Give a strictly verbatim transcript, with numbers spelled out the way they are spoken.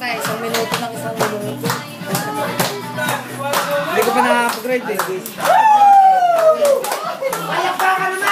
tayo, isang minuto ng isang minuto. Hindi ko pa na-upgrade eh. Ayak pa ka naman!